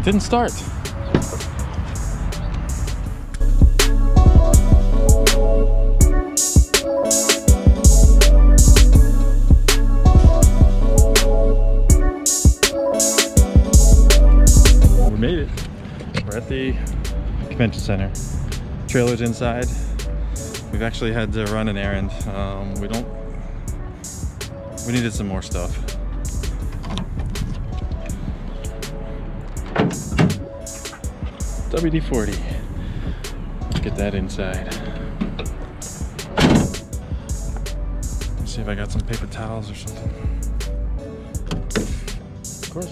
didn't start. We made it. We're at the convention center. Trailer's inside. We've actually had to run an errand. We needed some more stuff. WD-40. Get that inside. Let's see if I got some paper towels or something. Of course.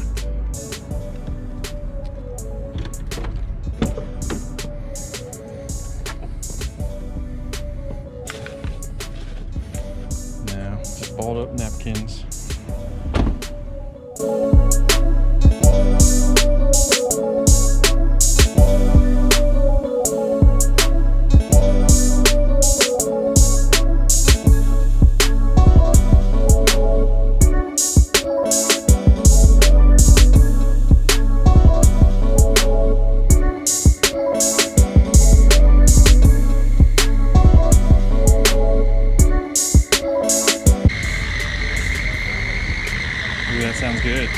No, just balled up napkins. Ooh, that sounds good.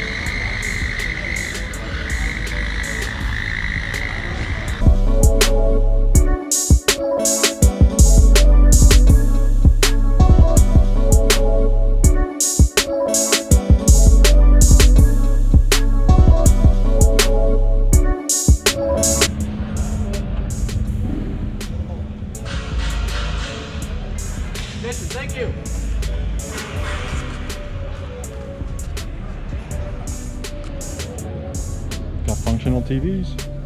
Thank you. Got functional TVs.